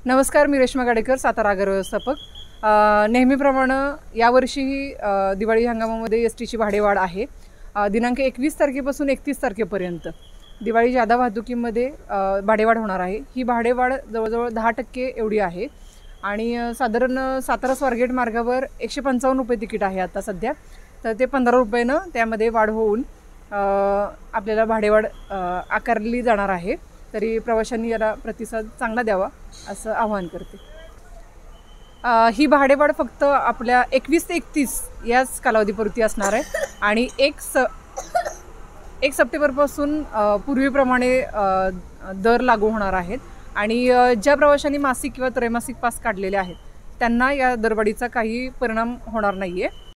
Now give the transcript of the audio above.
नमस्कार, मी रेश्मा गाडेकर, सातारा आगार व्यवस्थापक. नेहमीप्रमाणे यावर्षीही दिवाळी हंगामामध्ये एस टीची भाडेवाढ आहे. दिनांक 21 तारखेपासून 31 तारखेपर्यंत दिवाळी जादा वाहतुकीमध्ये भाडेवाढ होणार आहे. ही भाडेवाढ जवळजवळ 10% एवढी आहे आणि साधारण सातारा स्वारगेट मार्गावर 155 रुपये तिकीट आहे आता सध्या. तर ते 15 रुपयानं त्यामध्ये वाढ होऊन आपल्याला भाडेवाढ आकारली जाणार आहे. तरी प्रवाशांनी याला प्रतिसाद चांगला द्यावा असं आवाहन करते. ही भाडेवाढ फक्त आपल्या 21 ते 31 याच कालावधीपुरती असणार आहे आणि 1 सप्टेंबरपासून पूर्वीप्रमाणे दर लागू होणार आहेत आणि ज्या प्रवाशांनी मासिक किंवा त्रैमासिक पास काढलेले आहेत त्यांना या दरवाढीचा काही परिणाम होणार नाही आहे.